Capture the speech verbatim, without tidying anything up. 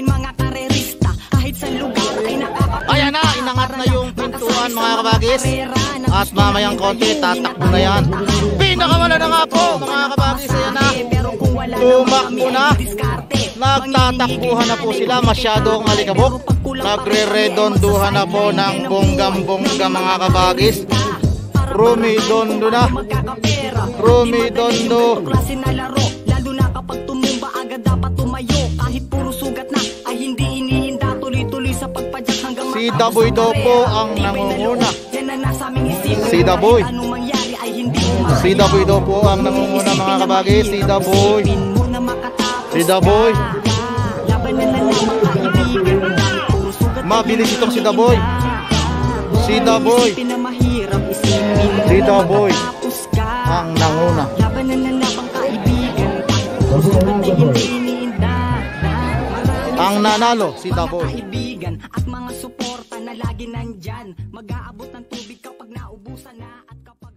namin mga karerista. Kahit sa lugar ay nakakapagod. Ayan na, inangat na yung pintuan mga kabagis. At mamayang konti, tatakbo na yan. Pinakamala na nga po mga kabagis. Ayan na, tumakbo na. Nagtatakbuhan na po sila, masyadong alikabok. Nagre-redonduhan na po ng bonggam-bongga mga kabagis. Rumidondo na. Rumidondo. Klase na laro, lalo na kapag tumumba agad dapat tumayo. Kahit puro sugat na ay hindi inihinda, tuloy-tuloy sa pagpadyak hanggang Si Daboy daw po ang nangunguna. Yan ang nasa aming isipin. Si Daboy. Anong mangyari ay hindi Si Daboy daw po ang nangunguna mga kabagis. Si Daboy. Si Daboy. Laban na lang mga kaibigan. Mabilis itong si Daboy. Si Daboy. Si Daboy ang nanguna. Laban na lang mga kaibigan. Sugat ay hindi iniinda. Ang nanalo si Daboy. Kaibigan at mga suporta na lagi nandyan. Mag-aabot ng tubig kapag naubusan na at kapag